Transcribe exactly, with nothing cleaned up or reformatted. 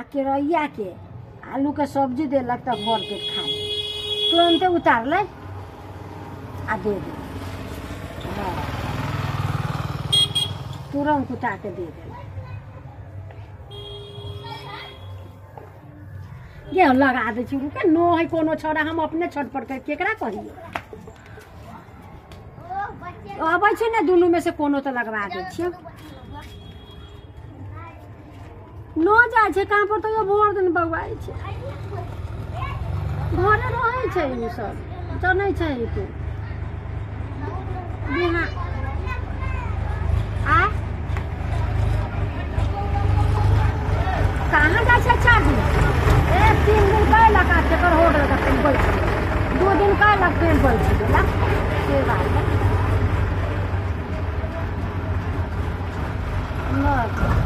केरैया के आलू के सब्जी देलक तो भर पेट खा ले, तुरंते उतार ले आ दे दे, तुरंत उतार के दे दे। ये लगा दे छी रुके नो है कोनो छोड़ा हम अपने छट पर के केकरा कहिए अबै छै ने दुनू में से कोनो तो लगवा दे छियै। नो जाइ छै कहाँ पर तो भोर दिन बौआइ छै, घरे रहै छै ई सब जानै छै तू बिना आ कहाँ जाइ छै चार दिन ए तीन दिन कह लगा तेकर हो गेल त फिर बैठ दो दिन कह लग फिर बैठ गेला से बात है।